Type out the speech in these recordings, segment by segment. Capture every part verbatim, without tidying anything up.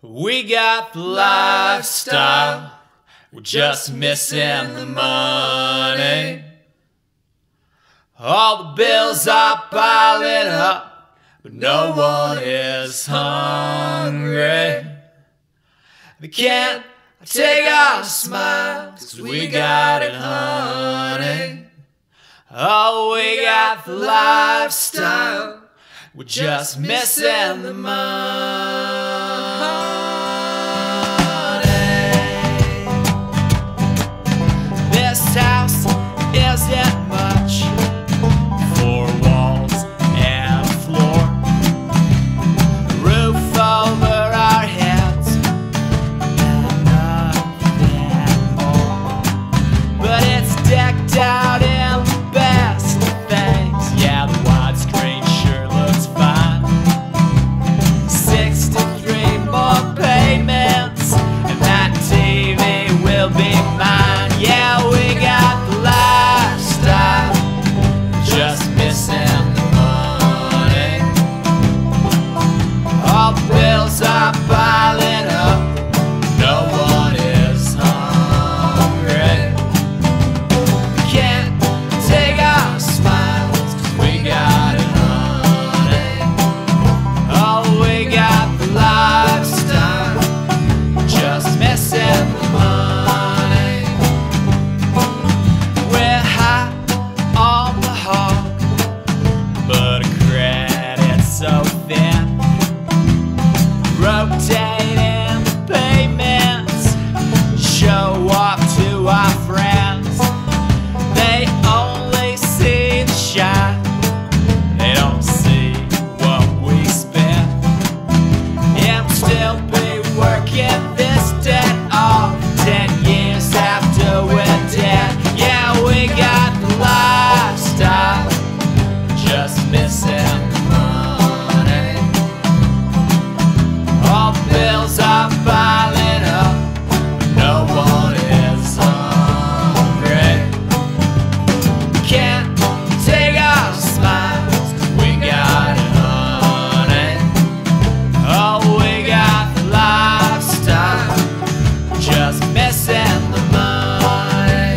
We got the lifestyle, we're just missing the money. All the bills are piling up, but no one is hungry. They can't take our smile, 'cause we got it, honey. Oh, we got the lifestyle, we're just missing the money. This house isn't much, four walls and a floor, roof over our heads, and nothing more. But it's decked out in the best things. Yeah, the widescreen sure looks fine. Sixty-three more payments, and that T V will be mine. Yeah, we got the lifestyle, just missing the money. All the bills are piling up, no one is hungry. Can't take our smiles, 'cause we got it, honey. Oh, we got the lifestyle, just missing the money. We're high on the hog, but a credit's so thin. Rotating the payments, show off to our friends. They only see the shine, they don't see what we spend. And we'll still be working this debt off ten years after we're dead. Yeah, we got the lifestyle, just missing the money. All the bills are piling up, no one is hungry. Can't take our smiles, 'cause we got it, honey. Oh, we got the lifestyle, just missing the money.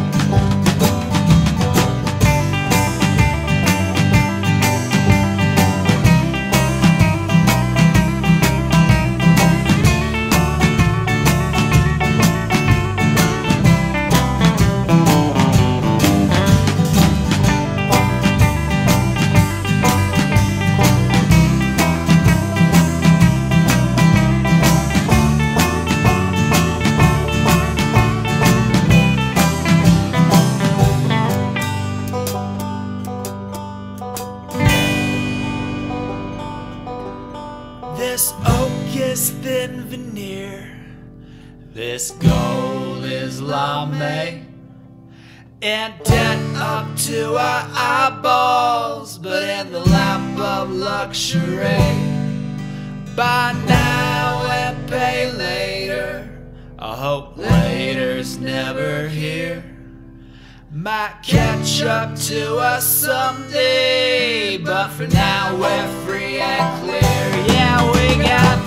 This oak is thin veneer, this gold is lamé, and debt up to our eyeballs, but in the lap of luxury. Buy now and pay later, I hope later's never here. Might catch up to us someday, but for now we're free and clear. Yeah, we got